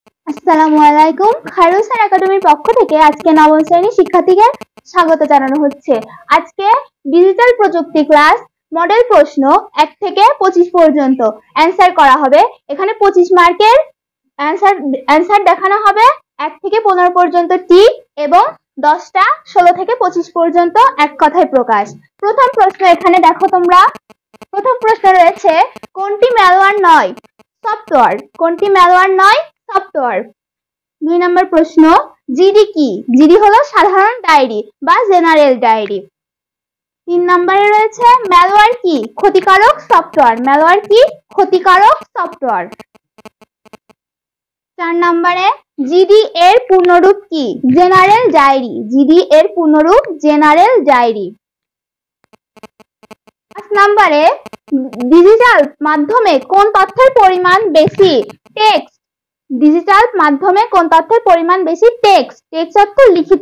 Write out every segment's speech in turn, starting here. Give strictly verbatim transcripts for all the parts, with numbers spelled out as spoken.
আসসালামু আলাইকুম। খায়রুল একাডেমির পক্ষ থেকে আজকে নবম শ্রেণীর শিক্ষার্থীকে স্বাগত জানানো হচ্ছে। আজকে ডিজিটাল প্রযুক্তি ক্লাস মডেল প্রশ্ন এক থেকে পঁচিশ পর্যন্ত অ্যান্সার করা হবে। এখানে পঁচিশ মার্কের অ্যান্সার অ্যান্সার দেখানো হবে এক থেকে পনেরো পর্যন্ত টিক এবং দশটা ষোলো থেকে পঁচিশ পর্যন্ত এক কথায় প্রকাশ। প্রথম প্রশ্ন এখানে দেখো তোমরা। প্রথম প্রশ্ন রয়েছে, কোনটি ম্যালওয়্যার নয়? সফটওয়্যার। কোনটি ম্যালওয়্যার নয়? সফটওয়্যার। দুই নম্বর প্রশ্ন, জিডি কি? জিডি হলো সাধারণ ডায়েরি বা জেনারেল ডায়েরি। তিন নম্বরে রয়েছে, ম্যালওয়্যার কি? ক্ষতিকারক সফটওয়্যার। ম্যালওয়্যার কি? ক্ষতিকারক সফটওয়্যার। চার নম্বরে, জিডি এর পূর্ণরূপ কি? General diary. জিডি এর পূর্ণরূপ জেনারেল ডায়েরি। পাঁচ নম্বরে, ডিজিটাল মাধ্যমে কোন তথ্যের পরিমাণ বেশি? টেক্সট। ডিজিটাল মাধ্যমে কোন তথ্যের পরিমাণ বেশি? টেক্সট। টেক্সট অর্থ লিখিত।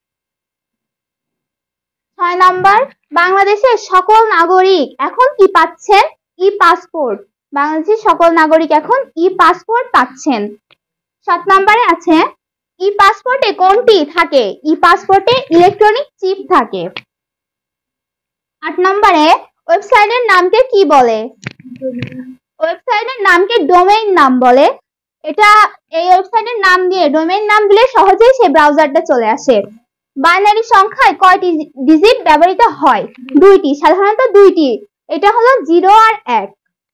ছয় নম্বর, বাংলাদেশের সকল নাগরিক এখন কি পাচ্ছেন? E passport. বাংলাদেশের সকল নাগরিক এখন ই পাসপোর্ট পাচ্ছেন। সাত নম্বরে আছে, ই পাসপোর্টে কোনটি থাকে? ই পাসপোর্টে ইলেকট্রনিক চিপ থাকে। আট নম্বরে, ওয়েবসাইটের নামকে কি বলে? ওয়েবসাইটের নামকে ডোমেইন নাম বলে। এটা এই ওয়েবসাইটের নাম দিয়ে ডোমেইন নাম দিলে সহজেই সেই ব্রাউজারটা চলে আসে। বাইনারি সংখ্যায় কয়টি ডিজিট ব্যবহৃত হয়? দুইটি, সাধারণত দুইটি। এটা হলো জিরো আর এক।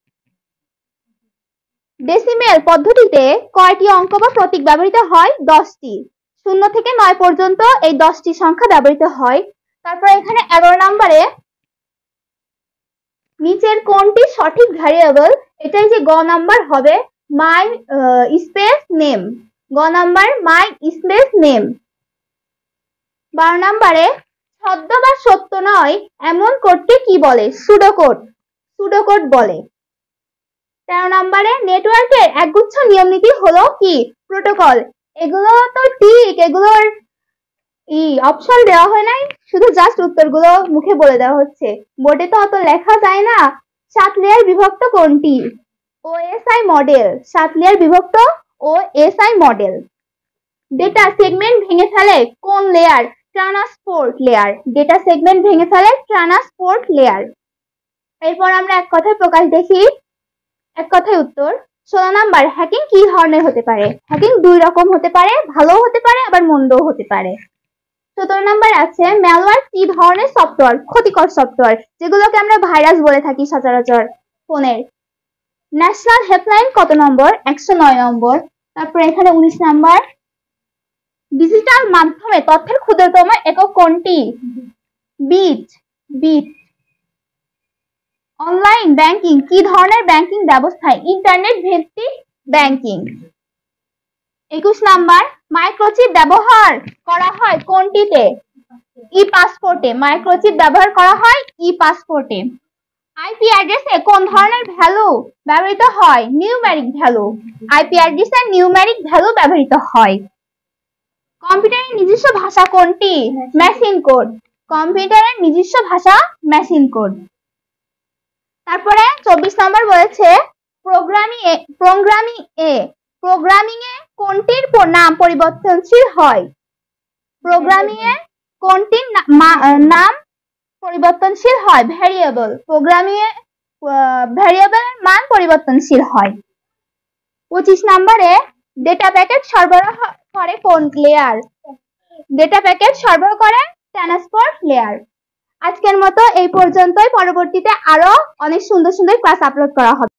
ডেসিমেল পদ্ধতিতে কয়টি অঙ্ক বা প্রতীক ব্যবহৃত হয়? দশটি। শূন্য থেকে নয় পর্যন্ত এই দশটি সংখ্যা ব্যবহৃত হয়। তারপর এখানে এগারো নম্বরে, নিচের কোনটি সঠিক ভ্যারিয়েবল? এটাই যে গ নাম্বার হবে, মাই স্পেস নেম। গ নাম্বার মাই স্পেস নেম। বারো নম্বরে, ছদ্ম বা সত্য নয় এমন কোডকে কি বলে? সুডোকোড। সুডোকোড বলে। তেরো নম্বরে, নেটওয়ার্কের একগুচ্ছ নিয়ম নীতি হলো কি? প্রোটোকল। এগুলো তো ঠিক, এগুলোর ই অপশন দেওয়া হয় নাই, শুধু জাস্ট উত্তরগুলো মুখে বলে দেওয়া হচ্ছে। বোর্ডে তো অত লেখা যায় না। সাত লেয়ার বিভক্ত কোনটি? OSI model. সাত লেয়ার বিভক্ত ওএসআই মডেল। ডেটা সেগমেন্ট ভেঙে ফেলে কোন layer? Transport layer. Data segment ভেঙে ফেলে ট্রান্সপোর্ট লেয়ার। এরপর আমরা এক কথায় প্রকাশ দেখি, এক কথায় উত্তর। ষোলো নাম্বার, হ্যাকিং কি ধরনের হতে পারে? হ্যাকিং দুই রকম হতে পারে, ভালো হতে পারে আবার মন্দও হতে পারে। সতেরো নাম্বার আছে, ম্যালওয়্যার কি ধরনের সফটওয়্যার? ক্ষতিকর সফটওয়্যার, যেগুলোকে আমরা ভাইরাস বলে থাকি সচরাচর ফোনের। ন্যাশনাল হেল্পলাইন কত নম্বর? একশো নয় নম্বর। তারপর এখানে উনিশ নাম্বার, ডিজিটাল মাধ্যমে তথ্যের ক্ষুদ্রতম একক কোনটি? বিট। বিট। অনলাইন ব্যাংকিং কি ধরনের ব্যাংকিং ব্যবস্থায়? ইন্টারনেট ভিত্তিক ব্যাংকিং। একুশ নাম্বার, মাইক্রোচিপ ব্যবহার করা হয় কোনটিতে? ই পাসপোর্টে। মাইক্রোচিপ ব্যবহার করা হয় ই পাসপোর্টে। আইপি অ্যাড্রেসে কোন ধরনের ভ্যালু ব্যবহৃত হয়? Numeric value. আইপি অ্যাড্রেসে নিউমেরিক ভ্যালু ব্যবহৃত হয়। কম্পিউটারের নিজস্ব ভাষা কোনটি? Machine code. কম্পিউটারের নিজস্ব ভাষা মেশিন কোড। তারপরে চব্বিশ নম্বর বলেছে, প্রোগ্রামিং এ প্রোগ্রামিং এ প্রোগ্রামিং এ কোনটির নাম পরিবর্তনশীল হয়? প্রোগ্রামিং এ কোনটির নাম পরিবর্তনশীল হয়? ভ্যারিয়েবল। প্রোগ্রামিং এ ভ্যারিয়েবলের মান পরিবর্তনশীল হয়। পঁচিশ নম্বরে, ডেটা প্যাকেট সরবরাহ করে কোন লেয়ার? ডেটা প্যাকেট সরবরাহ করে ট্রান্সপোর্ট লেয়ার। আজকের মতো এই পর্যন্তই। পরবর্তীতে আরো অনেক সুন্দর সুন্দর ক্লাস আপলোড করা হবে।